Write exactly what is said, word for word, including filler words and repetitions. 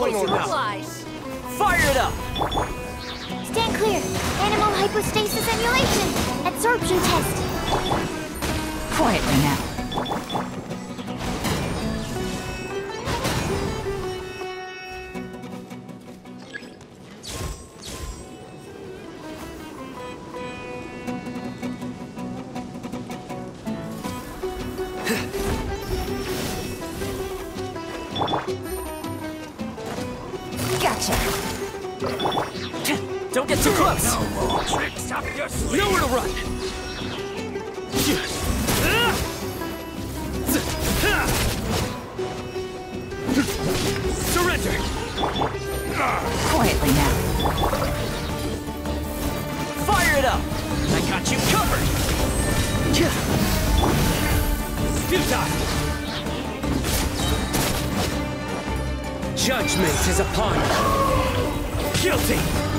going on now? Fire it up! Stand clear. Animal hypostasis emulation. Absorption test. Quietly now. Gotcha. Don't get too close! No more tricks up your sleeve! Nowhere to run! Surrender! Quietly now. Fire it up! I got you covered! Futile! Judgment is upon you! Guilty!